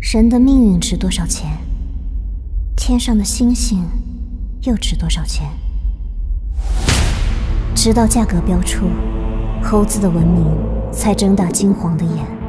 人的命运值多少钱？天上的星星又值多少钱？直到价格标出，猴子的文明才睁大金黄的眼。